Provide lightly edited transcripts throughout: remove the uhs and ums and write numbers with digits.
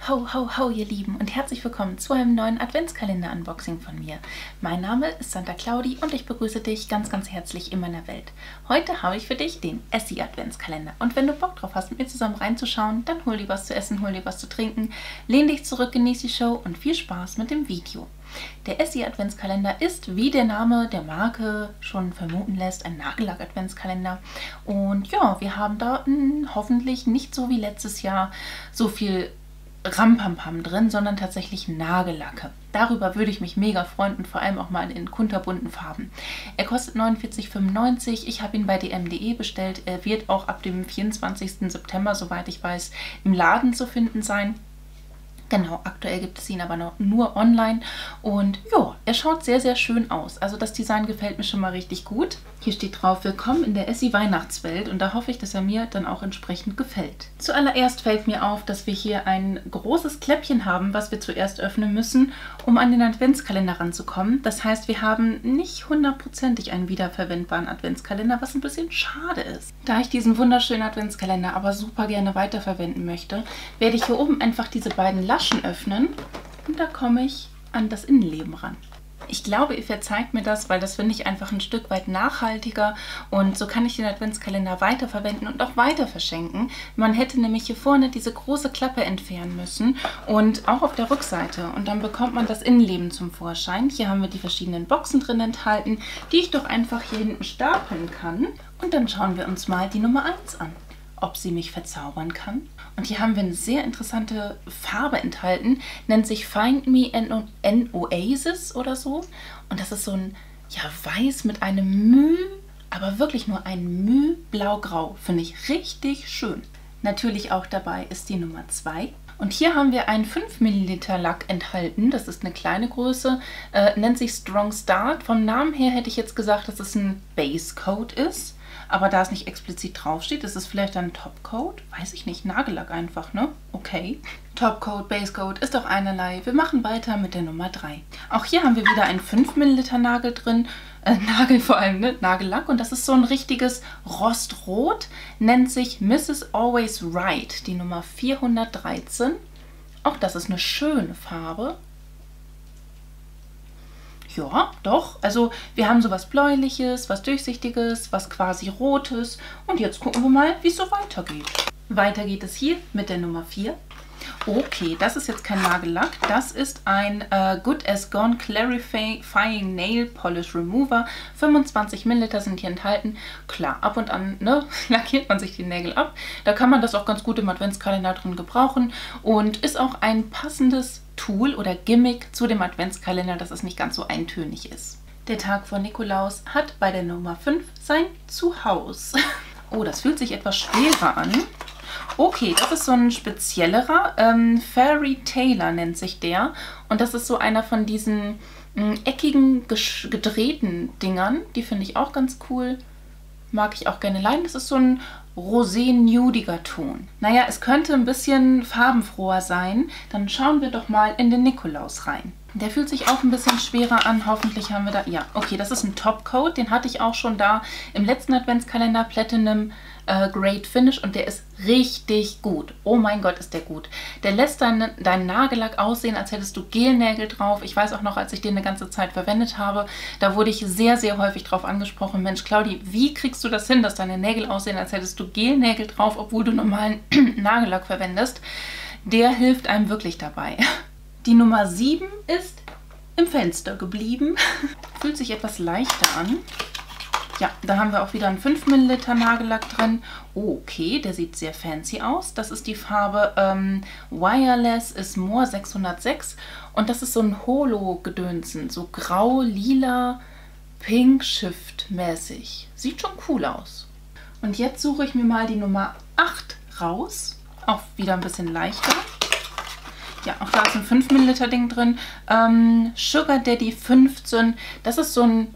Ho, ho, ho, ihr Lieben und herzlich willkommen zu einem neuen Adventskalender-Unboxing von mir. Mein Name ist Santa Claudi und ich begrüße dich ganz, ganz herzlich in meiner Welt. Heute habe ich für dich den Essie-Adventskalender und wenn du Bock drauf hast, mit mir zusammen reinzuschauen, dann hol dir was zu essen, hol dir was zu trinken, lehn dich zurück, genieß die Show und viel Spaß mit dem Video. Der Essie-Adventskalender ist, wie der Name der Marke schon vermuten lässt, ein Nagellack-Adventskalender. Und ja, wir haben da hoffentlich nicht so wie letztes Jahr so viel Rampampam drin, sondern tatsächlich Nagellacke. Darüber würde ich mich mega freuen und vor allem auch mal in kunterbunten Farben. Er kostet 49,95 €. Ich habe ihn bei dm.de bestellt. Er wird auch ab dem 24. September, soweit ich weiß, im Laden zu finden sein. Genau, aktuell gibt es ihn aber noch nur online und ja, er schaut sehr, sehr schön aus. Also das Design gefällt mir schon mal richtig gut. Hier steht drauf, willkommen in der Essie Weihnachtswelt und da hoffe ich, dass er mir dann auch entsprechend gefällt. Zuallererst fällt mir auf, dass wir hier ein großes Kläppchen haben, was wir zuerst öffnen müssen, um an den Adventskalender ranzukommen. Das heißt, wir haben nicht hundertprozentig einen wiederverwendbaren Adventskalender, was ein bisschen schade ist. Da ich diesen wunderschönen Adventskalender aber super gerne weiterverwenden möchte, werde ich hier oben einfach diese beiden Laschen öffnen und da komme ich an das Innenleben ran. Ich glaube, ihr verzeiht mir das, weil das finde ich einfach ein Stück weit nachhaltiger und so kann ich den Adventskalender weiterverwenden und auch weiter verschenken. Man hätte nämlich hier vorne diese große Klappe entfernen müssen und auch auf der Rückseite und dann bekommt man das Innenleben zum Vorschein. Hier haben wir die verschiedenen Boxen drin enthalten, die ich doch einfach hier hinten stapeln kann und dann schauen wir uns mal die Nummer 1 an. Ob sie mich verzaubern kann. Und hier haben wir eine sehr interessante Farbe enthalten, nennt sich Find Me an Oasis oder so. Und das ist so ein Weiß mit einem Müh, aber wirklich nur ein Müh blau-grau. Finde ich richtig schön. Natürlich auch dabei ist die Nummer 2. Und hier haben wir einen 5 ml Lack enthalten. Das ist eine kleine Größe, nennt sich Strong Start. Vom Namen her hätte ich jetzt gesagt, dass es ein Base Coat ist. Aber da es nicht explizit draufsteht, ist es vielleicht ein Topcoat? Weiß ich nicht, Nagellack einfach, ne? Okay. Topcoat, Basecoat ist doch einerlei. Wir machen weiter mit der Nummer 3. Auch hier haben wir wieder einen 5 ml Nagel drin. Nagel vor allem, ne? Nagellack. Und das ist so ein richtiges Rostrot. Nennt sich Mrs. Always Right, die Nummer 413. Auch das ist eine schöne Farbe. Ja, doch. Also wir haben so was Bläuliches, was Durchsichtiges, was quasi Rotes. Und jetzt gucken wir mal, wie es so weitergeht. Weiter geht es hier mit der Nummer 4. Okay, das ist jetzt kein Nagellack. Das ist ein Good As Gone Clarifying Nail Polish Remover. 25 ml sind hier enthalten. Klar, ab und an lackiert man sich die Nägel ab. Da kann man das auch ganz gut im Adventskalender drin gebrauchen. Und ist auch ein passendes Tool oder Gimmick zu dem Adventskalender, dass es nicht ganz so eintönig ist. Der Tag vor Nikolaus hat bei der Nummer 5 sein Zuhause. Oh, das fühlt sich etwas schwerer an. Okay, das ist so ein speziellerer. Fairy Tailor nennt sich der. Und das ist so einer von diesen eckigen, gedrehten Dingern. Die finde ich auch ganz cool. Mag ich auch gerne leiden. Das ist so ein rosé-nudiger Ton. Naja, es könnte ein bisschen farbenfroher sein. Dann schauen wir doch mal in den Nikolaus rein. Der fühlt sich auch ein bisschen schwerer an. Hoffentlich haben wir da... Ja, okay, das ist ein Topcoat. Den hatte ich auch schon da im letzten Adventskalender. Platinum Great Finish und der ist richtig gut. Oh mein Gott, ist der gut. Der lässt deinen Nagellack aussehen, als hättest du Gelnägel drauf. Ich weiß auch noch, als ich den eine ganze Zeit verwendet habe, da wurde ich sehr, sehr häufig drauf angesprochen. Mensch, Claudi, wie kriegst du das hin, dass deine Nägel aussehen, als hättest du Gelnägel drauf, obwohl du normalen Nagellack verwendest? Der hilft einem wirklich dabei. Die Nummer 7 ist im Fenster geblieben. Fühlt sich etwas leichter an. Ja, da haben wir auch wieder einen 5 ml Nagellack drin. Oh, okay, der sieht sehr fancy aus. Das ist die Farbe Wireless is More 606. Und das ist so ein Holo-Gedönsen. So grau, lila, pink Shift mäßig. Sieht schon cool aus. Und jetzt suche ich mir mal die Nummer 8 raus. Auch wieder ein bisschen leichter. Ja, auch da ist ein 5 ml Ding drin. Sugar Daddy 15. Das ist so ein,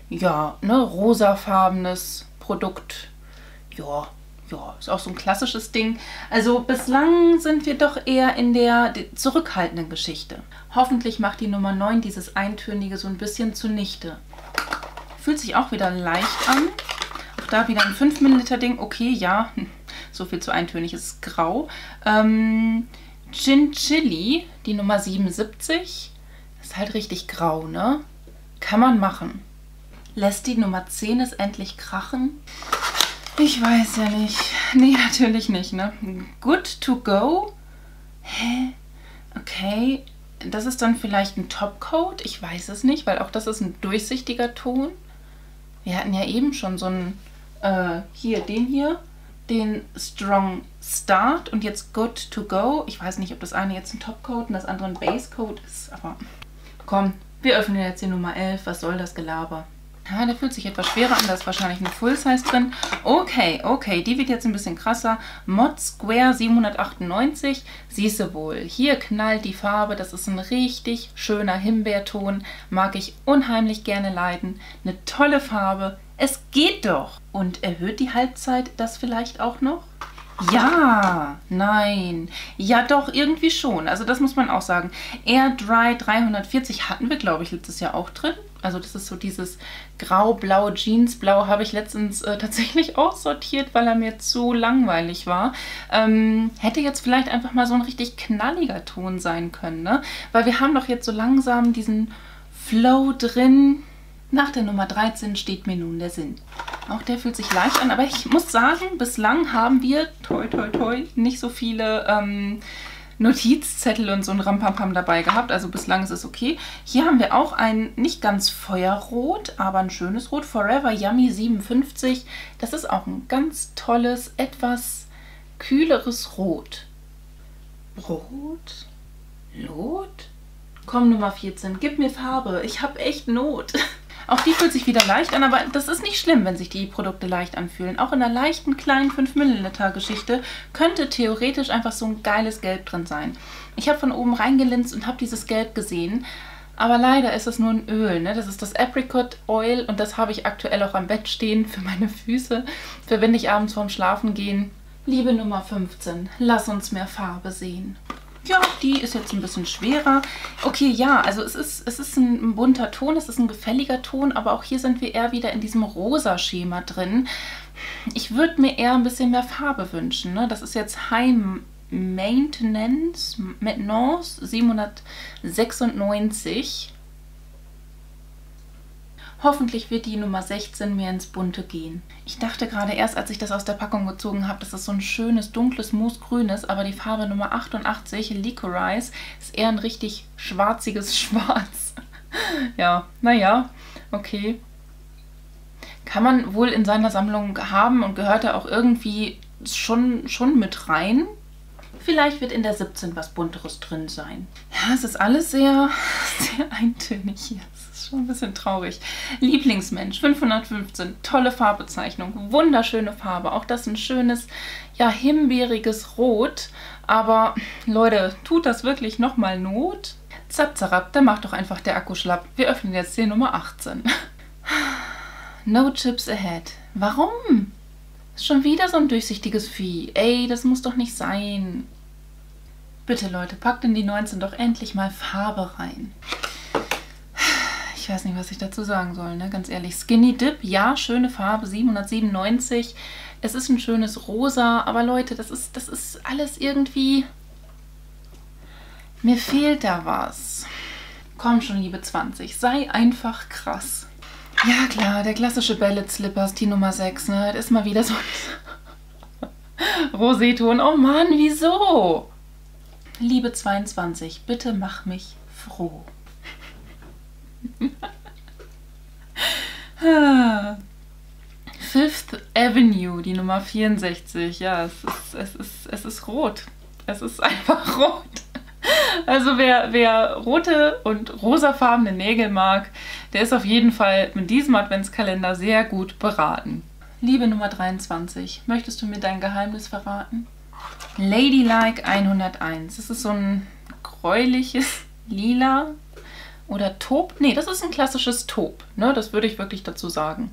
rosafarbenes Produkt. Ja, ist auch so ein klassisches Ding. Also bislang sind wir doch eher in der zurückhaltenden Geschichte. Hoffentlich macht die Nummer 9 dieses Eintönige so ein bisschen zunichte. Fühlt sich auch wieder leicht an. Auch da wieder ein 5 ml Ding. Okay, ja, so viel zu eintönig. Es ist grau. Chinchilli, die Nummer 77. Ist halt richtig grau, ne? Kann man machen. Lässt die Nummer 10 es endlich krachen? Ich weiß ja nicht. Nee, natürlich nicht, ne? Good to go? Hä? Okay. Das ist dann vielleicht ein Topcoat? Ich weiß es nicht, weil auch das ist ein durchsichtiger Ton. Wir hatten ja eben schon so einen, den Strong Start und jetzt Good to go. Ich weiß nicht, ob das eine jetzt ein Topcoat und das andere ein Basecoat ist, aber komm, wir öffnen jetzt die Nummer 11. Was soll das Gelaber? Ja, der fühlt sich etwas schwerer an, da ist wahrscheinlich eine Full-Size drin. Okay, die wird jetzt ein bisschen krasser. Mod Square 798, siehst du wohl. Hier knallt die Farbe, das ist ein richtig schöner Himbeerton. Mag ich unheimlich gerne leiden. Eine tolle Farbe, es geht doch. Und erhöht die Halbzeit das vielleicht auch noch? Ja, nein, ja doch, irgendwie schon. Also das muss man auch sagen. Air Dry 340 hatten wir, glaube ich, letztes Jahr auch drin. Also das ist so dieses grau-blau, Jeansblau habe ich letztens tatsächlich auch sortiert, weil er mir zu langweilig war. Hätte jetzt vielleicht einfach mal so ein richtig knalliger Ton sein können, ne? Weil wir haben doch jetzt so langsam diesen Flow drin. Nach der Nummer 13 steht mir nun der Sinn. Auch der fühlt sich leicht an, aber ich muss sagen, bislang haben wir, toi toi toi, nicht so viele Notizzettel und so ein Rampampam dabei gehabt. Also bislang ist es okay. Hier haben wir auch ein nicht ganz Feuerrot, aber ein schönes Rot. Forever Yummy 57. Das ist auch ein ganz tolles, etwas kühleres Rot. Rot? Lot? Komm, Nummer 14, gib mir Farbe. Ich habe echt Not. Auch die fühlt sich wieder leicht an, aber das ist nicht schlimm, wenn sich die Produkte leicht anfühlen. Auch in einer leichten, kleinen 5 Milliliter Geschichte könnte theoretisch einfach so ein geiles Gelb drin sein. Ich habe von oben reingelinst und habe dieses Gelb gesehen, aber leider ist es nur ein Öl, ne? Das ist das Apricot Oil und das habe ich aktuell auch am Bett stehen für meine Füße, verwende ich abends vorm Schlafengehen. Liebe Nummer 15, lass uns mehr Farbe sehen. Ja, die ist jetzt ein bisschen schwerer. Okay, ja, also es ist ein bunter Ton, es ist ein gefälliger Ton, aber auch hier sind wir eher wieder in diesem rosa-Schema drin. Ich würde mir eher ein bisschen mehr Farbe wünschen, ne? Das ist jetzt High Maintenance 796. Hoffentlich wird die Nummer 16 mehr ins Bunte gehen. Ich dachte gerade erst, als ich das aus der Packung gezogen habe, dass das so ein schönes, dunkles Moosgrün ist, aber die Farbe Nummer 88, Licorice, ist eher ein richtig schwarziges Schwarz. Ja, naja, okay. Kann man wohl in seiner Sammlung haben und gehört da auch irgendwie schon mit rein. Vielleicht wird in der 17 was Bunteres drin sein. Ja, es ist alles sehr eintönig hier. Schon ein bisschen traurig. Lieblingsmensch 515, tolle Farbbezeichnung, wunderschöne Farbe. Auch das ein schönes, ja, himbeeriges Rot. Aber Leute, tut das wirklich nochmal Not? Zap, zarab, da macht doch einfach der Akku schlapp. Wir öffnen jetzt die Nummer 18. No chips ahead. Warum? Ist schon wieder so ein durchsichtiges Vieh. Ey, das muss doch nicht sein. Bitte Leute, packt in die 19 doch endlich mal Farbe rein. Ich weiß nicht, was ich dazu sagen soll, ne? Ganz ehrlich. Skinny Dip, ja, schöne Farbe, 797. Es ist ein schönes Rosa, aber Leute, das ist alles irgendwie... Mir fehlt da was. Komm schon, liebe 20, sei einfach krass. Ja klar, der klassische Ballet Slippers, die Nummer 6, ne? Das ist mal wieder so ein Roséton. Oh Mann, wieso? Liebe 22, bitte mach mich froh. Fifth Avenue, die Nummer 64. Ja, es ist rot. Es ist einfach rot. Also wer rote und rosafarbene Nägel mag, der ist auf jeden Fall mit diesem Adventskalender sehr gut beraten. Liebe Nummer 23, möchtest du mir dein Geheimnis verraten? Ladylike 101. Das ist so ein gräuliches Lila. Oder Taupe? Nee, das ist ein klassisches Taupe. Ne? Das würde ich wirklich dazu sagen.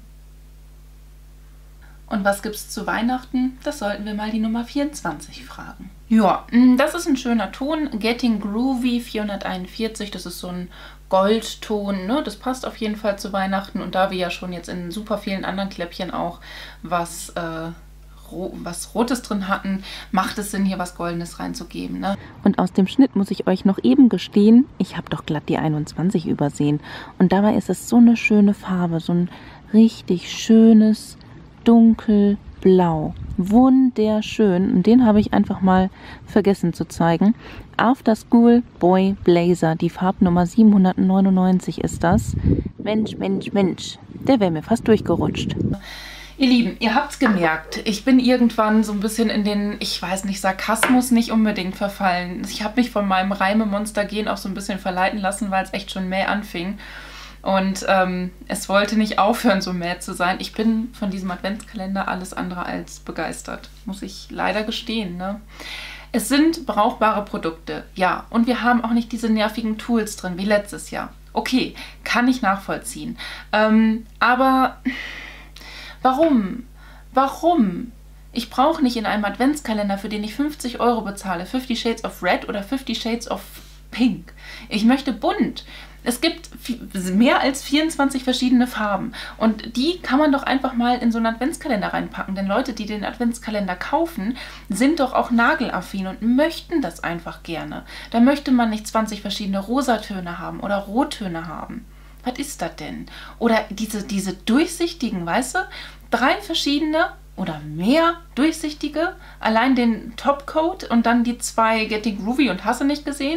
Und was gibt es zu Weihnachten? Das sollten wir mal die Nummer 24 fragen. Ja, das ist ein schöner Ton. Getting Groovy 441. Das ist so ein Goldton. Ne? Das passt auf jeden Fall zu Weihnachten. Und da wir ja schon jetzt in super vielen anderen Kläppchen auch was was Rotes drin hatten, macht es Sinn, hier was Goldenes reinzugeben. Ne? Und aus dem Schnitt muss ich euch noch eben gestehen, ich habe doch glatt die 21 übersehen. Und dabei ist es so eine schöne Farbe, so ein richtig schönes Dunkelblau. Wunderschön. Und den habe ich einfach mal vergessen zu zeigen. After School Boy Blazer, die Farbnummer 799 ist das. Mensch, Mensch, Mensch, der wäre mir fast durchgerutscht. Ihr Lieben, ihr habt's gemerkt, ich bin irgendwann so ein bisschen in den, ich weiß nicht, Sarkasmus nicht unbedingt verfallen. Ich habe mich von meinem Reimemonster-Gen auch so ein bisschen verleiten lassen, weil es echt schon mäh anfing. Und es wollte nicht aufhören, so mäh zu sein. Ich bin von diesem Adventskalender alles andere als begeistert, muss ich leider gestehen, ne? Es sind brauchbare Produkte, ja. Und wir haben auch nicht diese nervigen Tools drin, wie letztes Jahr. Okay, kann ich nachvollziehen. Aber warum? Warum? Ich brauche nicht in einem Adventskalender, für den ich 50 € bezahle, 50 Shades of Red oder 50 Shades of Pink. Ich möchte bunt. Es gibt mehr als 24 verschiedene Farben und die kann man doch einfach mal in so einen Adventskalender reinpacken, denn Leute, die den Adventskalender kaufen, sind doch auch nagelaffin und möchten das einfach gerne. Da möchte man nicht 20 verschiedene Rosatöne haben oder Rottöne haben. Was ist das denn? Oder diese durchsichtigen, weißt du, 3 verschiedene oder mehr durchsichtige, allein den Topcoat und dann die 2 Getting Groovy und Hasse nicht gesehen?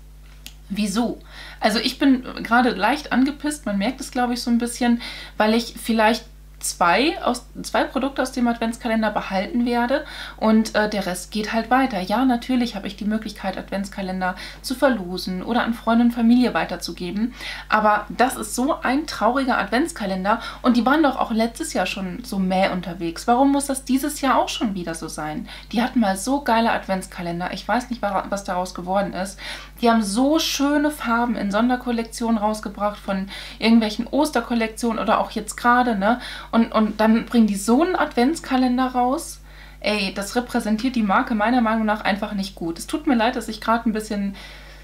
Wieso? Also ich bin gerade leicht angepisst, man merkt es, glaube ich, so ein bisschen, weil ich vielleicht zwei Produkte aus dem Adventskalender behalten werde und der Rest geht halt weiter. Ja, natürlich habe ich die Möglichkeit, Adventskalender zu verlosen oder an Freunde und Familie weiterzugeben, aber das ist so ein trauriger Adventskalender und die waren doch auch letztes Jahr schon so mäh unterwegs. Warum muss das dieses Jahr auch schon wieder so sein? Die hatten mal so geile Adventskalender, ich weiß nicht, was daraus geworden ist. Die haben so schöne Farben in Sonderkollektionen rausgebracht, von irgendwelchen Osterkollektionen oder auch jetzt gerade, ne? Und dann bringen die so einen Adventskalender raus. Ey, das repräsentiert die Marke meiner Meinung nach einfach nicht gut. Es tut mir leid, dass ich gerade ein bisschen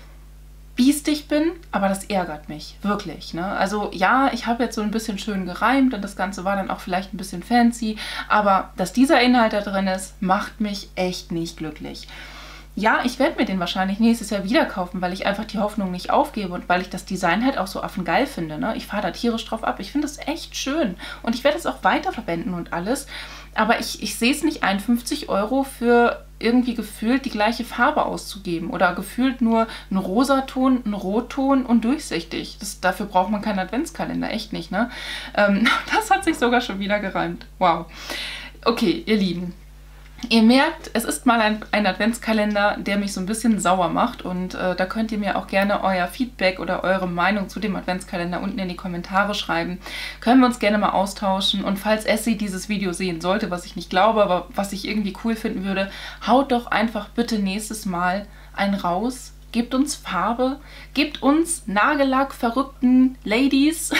biestig bin, aber das ärgert mich, wirklich. Ne? Also ja, ich habe jetzt so ein bisschen schön gereimt und das Ganze war dann auch vielleicht ein bisschen fancy, aber dass dieser Inhalt da drin ist, macht mich echt nicht glücklich. Ja, ich werde mir den wahrscheinlich nächstes Jahr wieder kaufen, weil ich einfach die Hoffnung nicht aufgebe und weil ich das Design halt auch so affengeil finde. Ne? Ich fahre da tierisch drauf ab. Ich finde das echt schön und ich werde es auch weiterverwenden und alles. Aber ich sehe es nicht ein, 50 € für irgendwie gefühlt die gleiche Farbe auszugeben oder gefühlt nur einen Rosaton, einen Rotton und durchsichtig. Dafür braucht man keinen Adventskalender, echt nicht, ne? Das hat sich sogar schon wieder gereimt. Wow. Okay, ihr Lieben. Ihr merkt, es ist mal ein Adventskalender, der mich so ein bisschen sauer macht und da könnt ihr mir auch gerne euer Feedback oder eure Meinung zu dem Adventskalender unten in die Kommentare schreiben. Können wir uns gerne mal austauschen und falls Essie dieses Video sehen sollte, was ich nicht glaube, aber was ich irgendwie cool finden würde, haut doch einfach bitte nächstes Mal einen raus, gebt uns Farbe, gebt uns Nagellack verrückten Ladies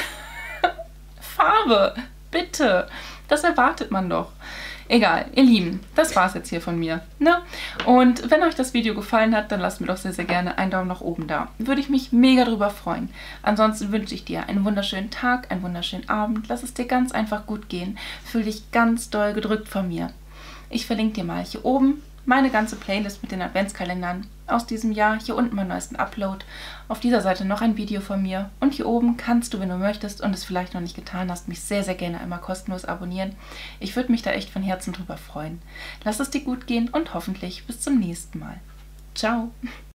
Farbe, bitte, das erwartet man doch. Egal, ihr Lieben, das war's jetzt hier von mir. Ne? Und wenn euch das Video gefallen hat, dann lasst mir doch sehr, sehr gerne einen Daumen nach oben da. Würde ich mich mega drüber freuen. Ansonsten wünsche ich dir einen wunderschönen Tag, einen wunderschönen Abend. Lass es dir ganz einfach gut gehen. Fühl dich ganz doll gedrückt von mir. Ich verlinke dir mal hier oben meine ganze Playlist mit den Adventskalendern aus diesem Jahr. Hier unten meinen neuesten Upload. Auf dieser Seite noch ein Video von mir. Und hier oben kannst du, wenn du möchtest und es vielleicht noch nicht getan hast, mich sehr, sehr gerne einmal kostenlos abonnieren. Ich würde mich da echt von Herzen drüber freuen. Lass es dir gut gehen und hoffentlich bis zum nächsten Mal. Ciao!